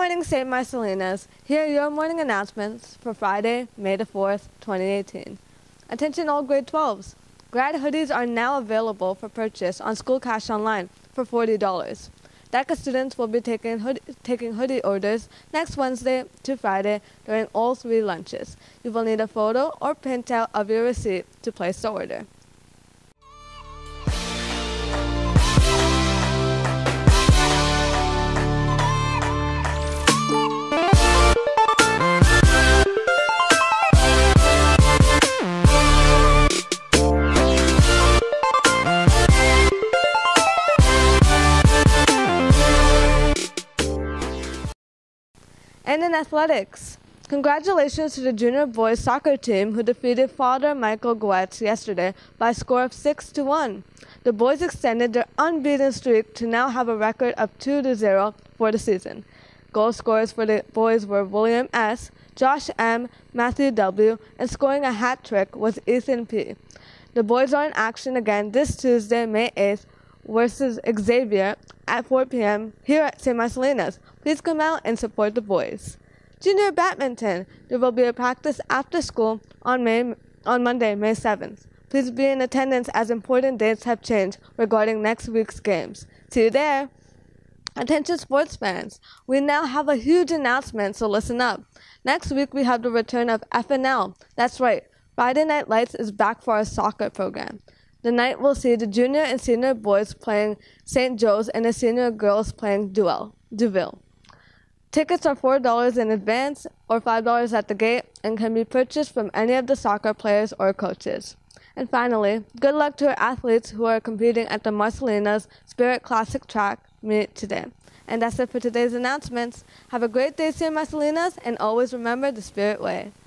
morning, St. Marcellinus. Here are your morning announcements for Friday, May the 4th, 2018. Attention all grade 12s. Grad hoodies are now available for purchase on School Cash Online for $40. DECA students will be taking hoodie orders next Wednesday to Friday during all 3 lunches. You will need a photo or printout of your receipt to place the order. And in athletics, congratulations to the junior boys soccer team who defeated Father Michael Goetz yesterday by a score of 6-1. The boys extended their unbeaten streak to now have a record of 2-0 for the season. Goal scorers for the boys were William S., Josh M., Matthew W., and scoring a hat trick was Ethan P. The boys are in action again this Tuesday, May 8th, versus Xavier at 4 p.m. here at St. Marcellinus. Please come out and support the boys. Junior badminton. There will be a practice after school on Monday, May 7th. Please be in attendance as important dates have changed regarding next week's games. See you there. Attention sports fans. We now have a huge announcement, so listen up. Next week we have the return of FNL. That's right. Friday Night Lights is back for our soccer program. The night will see the junior and senior boys playing St. Joe's and the senior girls playing Duville. Tickets are $4 in advance or $5 at the gate and can be purchased from any of the soccer players or coaches. And finally, good luck to our athletes who are competing at the Marcellinus Spirit Classic Track meet today. And that's it for today's announcements. Have a great day, St. Marcellinus, and always remember the Spirit Way.